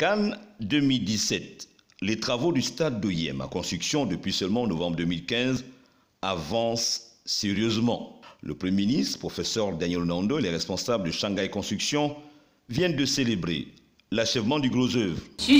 Cannes 2017. Les travaux du stade d'Oyem, en construction depuis seulement novembre 2015, avancent sérieusement. Le Premier ministre, professeur Daniel Nando, et les responsables de Shanghai Construction viennent de célébrer l'achèvement du gros œuvre.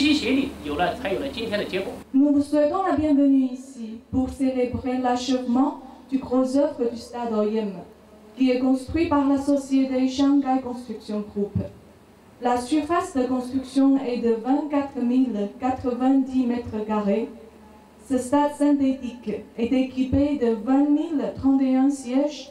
Nous vous souhaitons la bienvenue ici pour célébrer l'achèvement du gros œuvre du stade Oyem, qui est construit par la société Shanghai Construction Group. La surface de construction est de 24 090 mètres carrés. Ce stade synthétique est équipé de 20 031 sièges,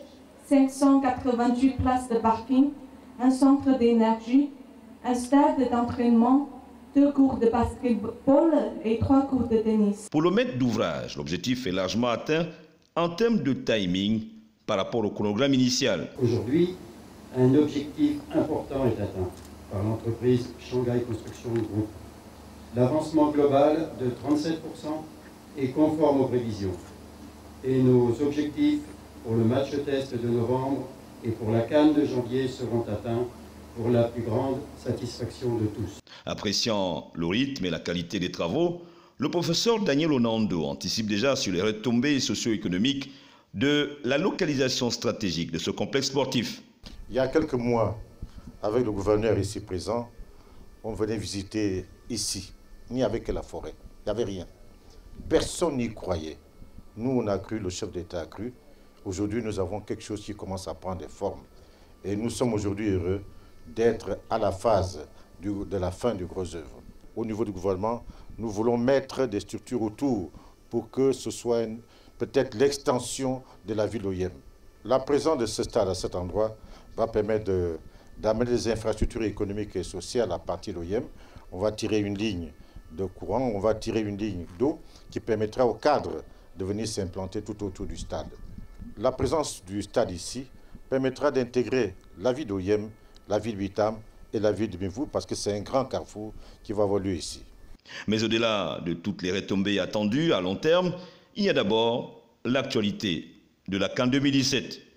588 places de parking, un centre d'énergie, un stade d'entraînement, 2 cours de basketball et 3 cours de tennis. Pour le maître d'ouvrage, l'objectif est largement atteint en termes de timing par rapport au chronogramme initial. Aujourd'hui, un objectif important est atteint par l'entreprise Shanghai Construction Group. L'avancement global de 37% est conforme aux prévisions. Et nos objectifs pour le match test de novembre et pour la Cannes de janvier seront atteints pour la plus grande satisfaction de tous. Appréciant le rythme et la qualité des travaux, le professeur Daniel Onando anticipe déjà sur les retombées socio-économiques de la localisation stratégique de ce complexe sportif. Il y a quelques mois, avec le gouverneur ici présent, on venait visiter ici. Il n'y avait que la forêt, il n'y avait rien. Personne n'y croyait. Nous, on a cru, le chef d'État a cru. Aujourd'hui, nous avons quelque chose qui commence à prendre des formes. Et nous sommes aujourd'hui heureux d'être à la phase de la fin du gros œuvre. Au niveau du gouvernement, nous voulons mettre des structures autour pour que ce soit peut-être l'extension de la ville Oyem. La présence de ce stade à cet endroit va permettre d'amener des infrastructures économiques et sociales à partir d'Oyem. On va tirer une ligne de courant, on va tirer une ligne d'eau qui permettra aux cadres de venir s'implanter tout autour du stade. La présence du stade ici permettra d'intégrer la ville d'Oyem, la ville d'Huitam et la ville de Mivou, parce que c'est un grand carrefour qui va avoir lieu ici. Mais au-delà de toutes les retombées attendues à long terme, il y a d'abord l'actualité de la Cannes 2017.